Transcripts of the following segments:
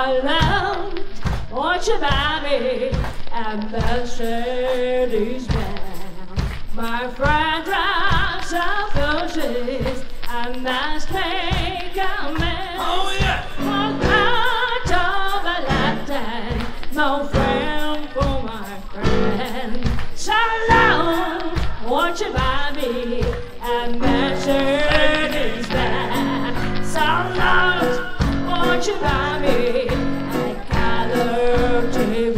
I love what you buy me and Mercedes-Benz. My friend drives some Ferraris and that's make a mess. Oh yeah! One out of a lifetime, no friend for my friend. So long, won't you buy me and Mercedes-Benz? So long, won't you buy me a color TV?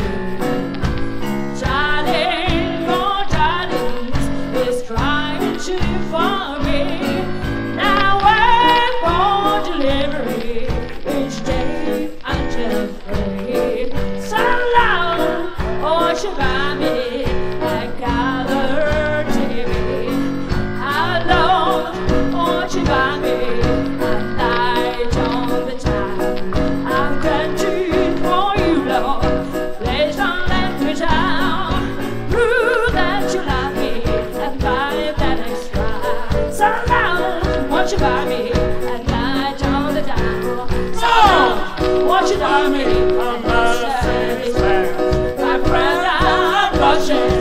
Darling, oh darling, is trying to for me. Now wait for delivery each day until free. So long, won't you buy me a color TV? How long, won't you buy me a night on the town? I'm grateful for you, Lord. Please don't let me down. Prove that you love me and buy that extra. So long, won't you buy me a night on the town? So long, won't you buy me a Mercedes-Benz? My friend, I'm rushing.